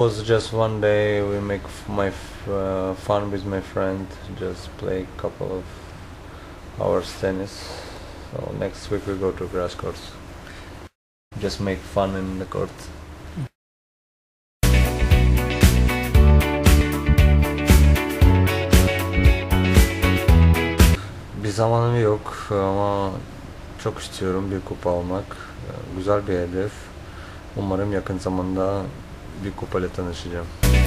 was just one day we make fun with my friend, just play a couple of hours tennis. So next week we go to grass courts. Just make fun in the court. Bir zamanım yok ama çok istiyorum bir kupa almak. Güzel bir hedef. Umarım yakın zamanda bir kupayla tanışacağım.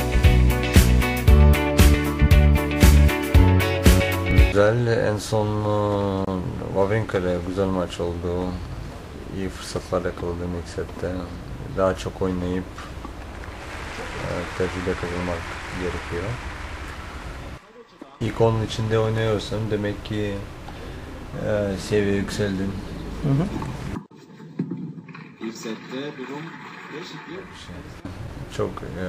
Güzel, en son Wawrinka ile güzel maç oldu. İyi fırsatlar yakaladım ilk sette. Daha çok oynayıp tecrübe kazanmak gerekiyor. İlk onun içinde oynuyorsan demek ki seviye yükseldin. Hı hı. İlk sette durum değişikliği. Çok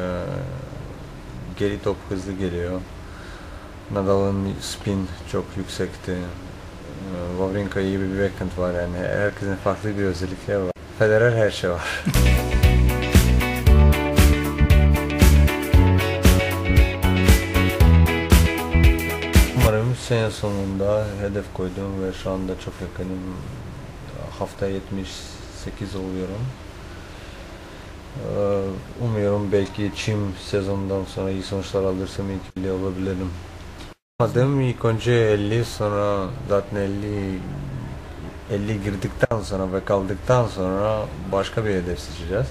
geri top hızlı geliyor. Nadal'ın spin çok yüksekti. Wawrinka iyi bir backhand var, yani herkesin farklı bir özellikleri var. Federer her şey var. Umarım sene sonunda hedef koydum ve şu anda çok yakınım. Hafta 78 oluyorum. Umuyorum belki çim sezondan sonra iyi sonuçlar alırsam ilk olabilirim. Adım ilk önce 50, sonra zaten 50 girdikten sonra ve kaldıktan sonra başka bir hedef seçeceğiz.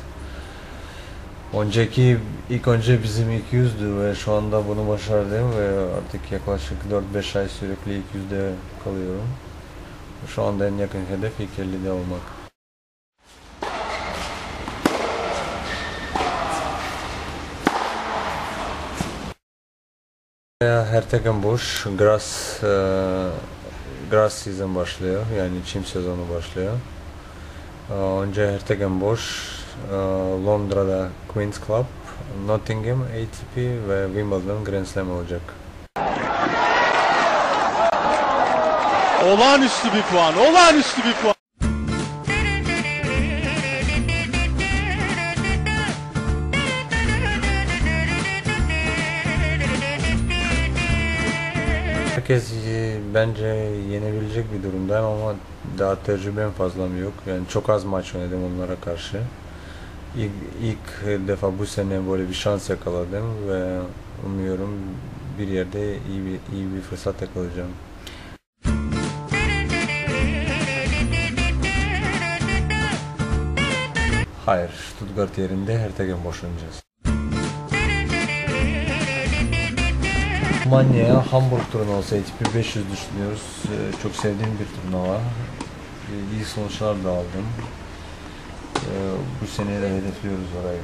İlk önce bizim 200'dü ve şu anda bunu başardım ve artık yaklaşık 4-5 ay sürekli 200'de kalıyorum. Şu anda en yakın hedef ilk 50'de olmak. Hertegenbosch grass season başlıyor, yani çim sezonu başlıyor. Önce Hertegenbosch, Londra'da Queen's Club, Nottingham ATP ve Wimbledon Grand Slam olacak. Olağanüstü bir puan, olağanüstü bir puan. Herkes bence yenebilecek bir durumdayım ama daha tecrübem fazlam yok. Yani çok az maç oynadım onlara karşı. İlk defa bu sene böyle bir şans yakaladım ve umuyorum bir yerde iyi bir fırsat yakalayacağım. Hayır, Stuttgart yerinde Hertegenbosch oynayacağız. Almanya, Hamburg turnuvası ATP 500 düşünüyoruz. Çok sevdiğim bir turnuva. İyi sonuçlar da aldım. Bu sene de hedefliyoruz orayı.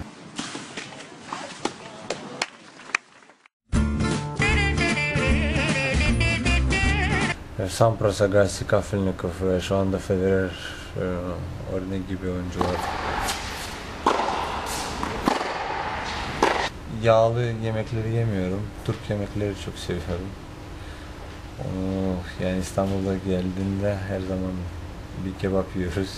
Sampras, Agassi, Kafelnikov ve şu anda Federer örnek gibi oyuncular. Yağlı yemekleri yemiyorum. Türk yemekleri çok seviyorum. Yani İstanbul'da geldiğinde her zaman bir kebap yiyoruz.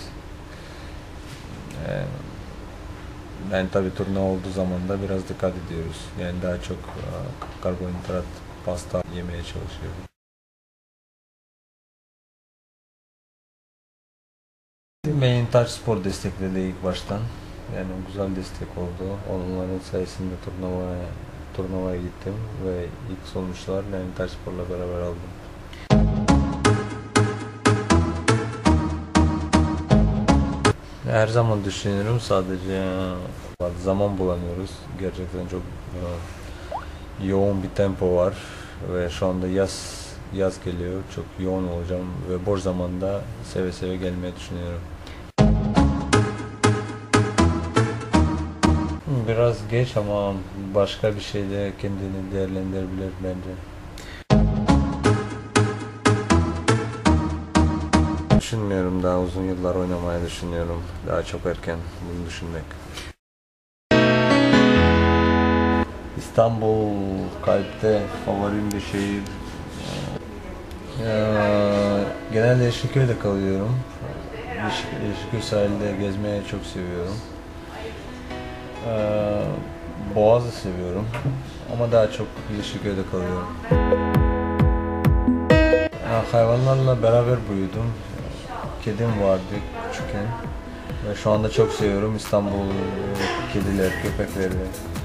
Ben tabii turnuva olduğu zaman da biraz dikkat ediyoruz. Yani daha çok karbonhidrat, pasta yemeye çalışıyorum. Benim Taç Spor destekledi ilk baştan. Yani güzel destek oldu. Onların sayesinde turnuvaya gittim ve ilk sonuçlar Taç Spor'la beraber aldım. Her zaman düşünüyorum, sadece zaman bulamıyoruz. Gerçekten çok yoğun bir tempo var ve şu anda yaz geliyor. Çok yoğun olacağım ve boş zamanda seve seve gelmeyi düşünüyorum. Biraz geç ama başka bir şeyde kendini değerlendirebilir bence. Düşünmüyorum, daha uzun yıllar oynamayı düşünüyorum. Daha çok erken bunu düşünmek. İstanbul kalpte, favorim bir şehir. Genelde Yeşilköy'de kalıyorum. Yeşilköy sahilde gezmeyi çok seviyorum. Boğaz'ı seviyorum ama daha çok Yeşilköy'de kalıyorum. Hayvanlarla beraber büyüdüm. Kedim vardı küçükken ve şu anda çok seviyorum İstanbul kediler, köpekleri.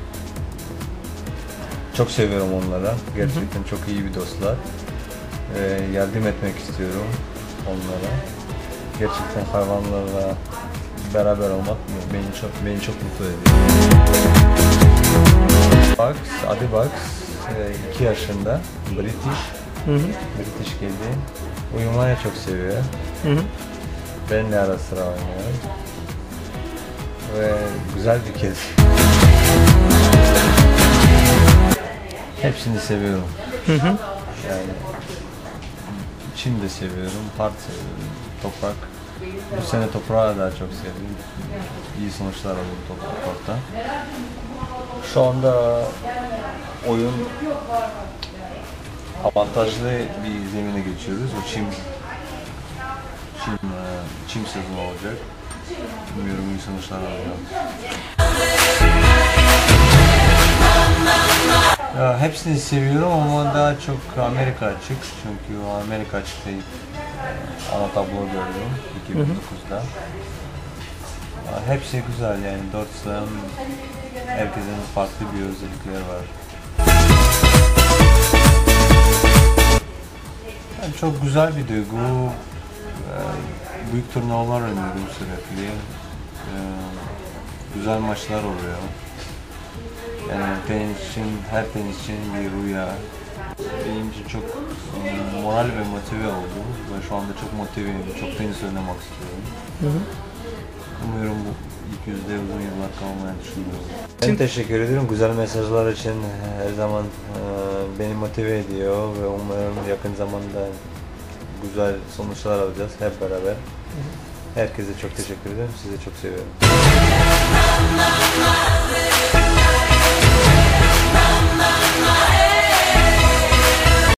Çok seviyorum onlara. Gerçekten çok iyi bir dostlar. Yardım etmek istiyorum onlara. Gerçekten hayvanlarla beraber olmak beni çok mutlu ediyor. Bugs, adı Bugs, 2 yaşında, British kedi. Uyumayı çok seviyor. Benimle ara sıra oynuyor. Ve güzel bir kedi. Hepsini seviyorum. Yani Çin de seviyorum, Part seviyorum, Toprak. Bu sene Toprağı daha çok sevdim. İyi sonuçlar aldım Toprak'ta. Şu anda oyun avantajlı bir zemine geçiyoruz. O çim sezonu olacak. Umuyorum iyi sonuçlar alacağım. Ya, hepsini seviyorum ama daha çok Amerika açık. Çünkü o Amerika açıkta ana tablo gördüm 2009'da. Ya, hepsi güzel yani. Dörtsem herkesin farklı bir özellikleri var. Yani çok güzel bir duygu. Büyük turnuvalar oynuyorum sürekli. Güzel maçlar oluyor. Yani her tenisçinin bir rüya. Benim için çok moral ve motive oldum. Ben şu anda çok motiveyim, çok tenis oynamak istiyorum. Umuyorum bu ilk yüzde uzun yıllar kalmayı düşünüyorum. Ben teşekkür ederim güzel mesajlar için. Her zaman beni motive ediyor ve umarım yakın zamanda güzel sonuçlar alacağız hep beraber. Herkese çok teşekkür ederim, sizi çok seviyorum.